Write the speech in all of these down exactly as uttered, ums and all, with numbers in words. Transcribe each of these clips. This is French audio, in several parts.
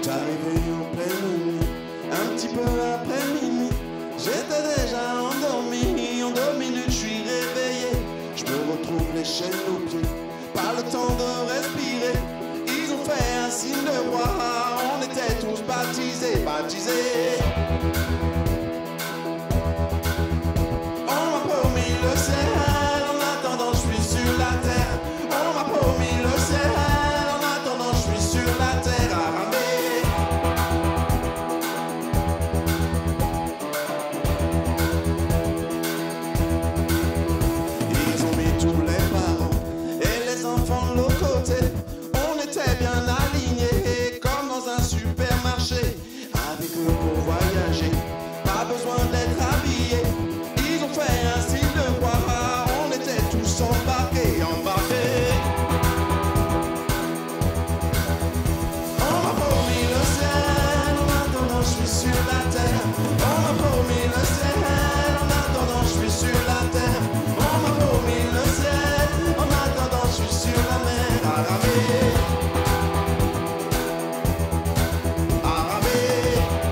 J'arrivais en pleine nuit, un petit peu après minuit. J'étais déjà endormi, en deux minutes je suis réveillé. Je me retrouve les chaînes aux pieds, pas le temps de respirer. Ils ont fait un signe de roi, on était tous baptisés, baptisés. On m'a promis le ciel, en attendant je suis sur la terre. On m'a promis le ciel, en attendant je suis sur la terre à ramer. Ils ont mis tous les parents et les enfants de l'autre côté. On était bien alignés, comme dans un supermarché. Avec eux pour voyager, pas besoin d'être habillés. Ils ont fait un signe de croix, on était tous embarqués, embarqués. On m'a promis le ciel, en attendant je suis sur la terre. On m'a promis le ciel, en attendant je suis sur la terre. On m'a promis le ciel, en attendant je suis sur la mer. Arabé, Arabé.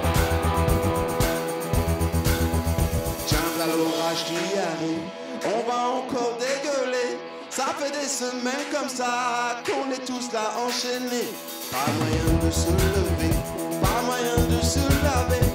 Tiens, là l'orage qui arrive, on va encore dégueuler. Ça fait des semaines comme ça qu'on est tous là enchaînés. Pas moyen de se lever, pas moyen de se laver.